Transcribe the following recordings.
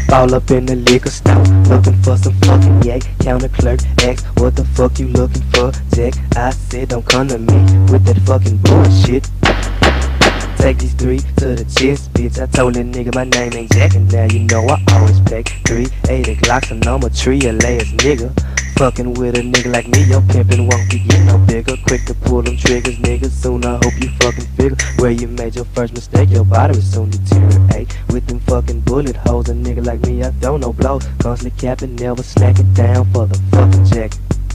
All up in the liquor store, looking for some fucking yak. Counter clerk asked, what the fuck you looking for, Jack? I said, don't come to me with that fucking bullshit. Take these 3 to the chest, bitch. I told that nigga my name ain't Jack, and now you know I always pack 380 Glocks, and I'm a trio-ass nigga. Fucking with a nigga like me, your pimpin' won't be getting no bigger. Quick to pull them triggers, nigga. Soon I hope you fucking figure where you made your first mistake. Your body will soon deteriorate with them fucking bullet holes. A nigga like me, I don't know blows. Constantly capping, never slack it down for the fucking jacket.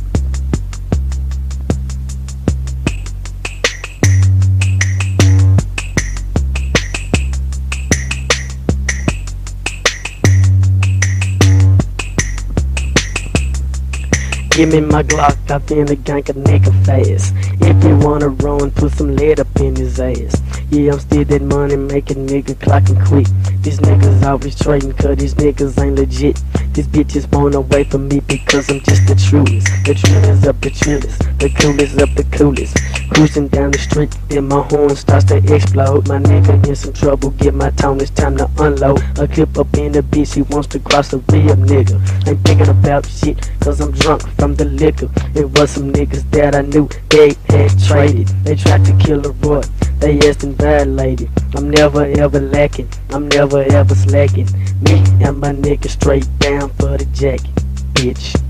Give me my Glock, I finna gank a nigga fast. If you wanna run, put some lead up in his ass. Yeah, I'm still that money making nigga clocking quick. These niggas always trading cause these niggas ain't legit. These bitches wanna wait for me because I'm just the truest. The trillest of the trillest, the coolest of the coolest. Cruising down the street, then my horn starts to explode. My nigga in some trouble, get my tone, it's time to unload. A clip up in the bitch, he wants to cross a real nigga. Ain't thinking about shit, cause I'm drunk from the liquor. It was some niggas that I knew, they had traded. They tried to kill a boy, they asked and violated. I'm never ever lacking, I'm never ever slacking. Me and my nigga straight down for the jacket, bitch.